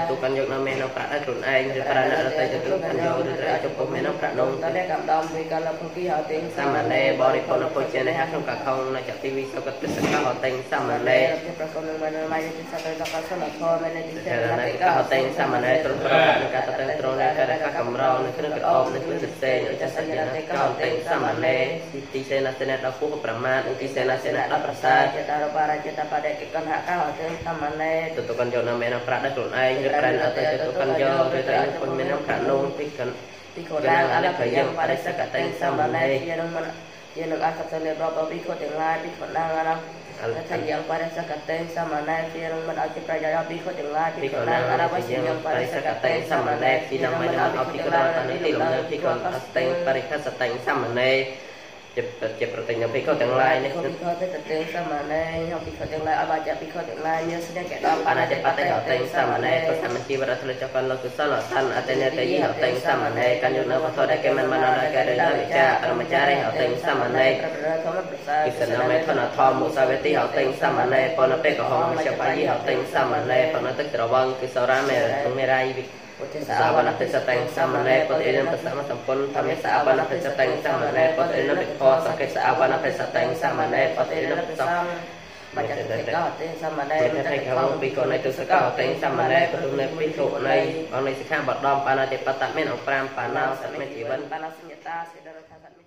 tu kan yok na men na praខ្លួនឯងឬប្រាណរតីទៅkanយកឬត្រូវចំពោះmen naប្រាណនងតតែកំដំវិកលភគីហៅទេសាមណេរបរិពលពុជនេហក្នុងកខងនៅចតិវិសកតសកហតេសាមណេប្រកបនឹងមិនមកទីសកលកសលធម៌នៅទីសេណកហតេសាមណេត្រង់ប្រកាសកតតត្រង់កតកកំរោនៅក្នុងកអបនៅក្នុងសិសេនៅចសញ្ញាកហតេសាមណេទីសេណសេណដល់ពុះប្រមាណទីសេណសេណដល់ប្រសាចេតរបារចេតបដេកកហកហតេសាមណេទៅkanយកណាមែនប្រាក់ដល់ខ្លួនឯងឬប្រាណអត់ទៅkanយកឬទៅពុញមានប្រាក់នោះពីកដាងអរប្រយោបរិសកតេសាមណេជានឹងជានឹងអកតលេរបបពីខទាំងឡាយពីកដាងអរថាយ៉ាងបរិសកតេសាមណេជានឹងមិនឲ្យជាប្រយោជន៍ពីខទាំងឡាយពីកដាងអរវិជាយ៉ាងបរិសកតេសាមណេពីនឹងមិនឲ្យពីកដាងទៅទីលំនៅពីកដាងតេបរិខសតេសាមណេជាប្រតិញពីខទាំងឡាយនេះពីខទៅតេសាមណេយកពីខទាំងឡាយឲ្យបាច់ពីខទាំងឡាយមានស្នេហ៍កដល់បានតែបតេហតេសាមណេក៏សមជីវរដ្ឋលើចកលលោកសលសានអតេនេតយហតេសាមណេកញ្ញនៅវត្ថុដែលគេមិនបានដល់ការដែលវិចារអរមចារេហតេសាមណេពិសនាមេធនធម្មមុសាវេទីហតេសាមណេបនពេកហងមជ្ឈបាយហតេសាមណេបនទឹកត្រវងគឺសរាមេរៃសាវនតិសតេសាមណេពតិរិមប្រសមសម្ពុនធម្មសាវនតិសតេសាមណេពតិរិមពិខសកេសាវនតិសតេសាមណេពតិរិមសំបច្ចតិកោទេសាមណេរតែខំពីកូននៃទុសកោទេសាមណេរប្រទុនៃពីទុនៃអង្គនៃសិក្ខាបដំបាណតិបតៈមានអង្គ5បាណោសមិជីវិនបាណសញ្ញតាសេដរថា